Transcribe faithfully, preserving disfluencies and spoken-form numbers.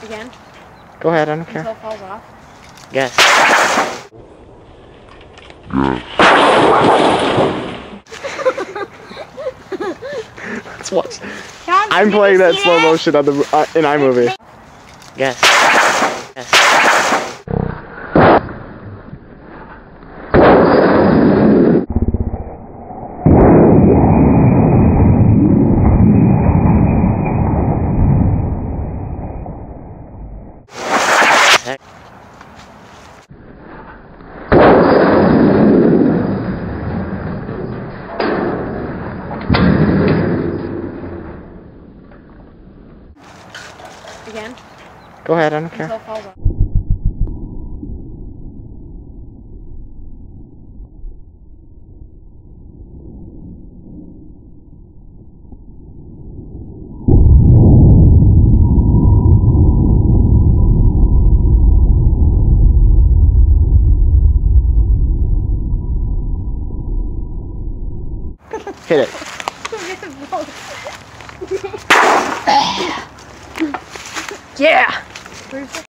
Again? Go ahead, I don't Until care. it falls off? Yes. Let's watch. I'm playing that slow motion on the uh, in iMovie. Yes. Yes. Again? Go ahead, I don't Until care. it falls off. Hit it. Yeah!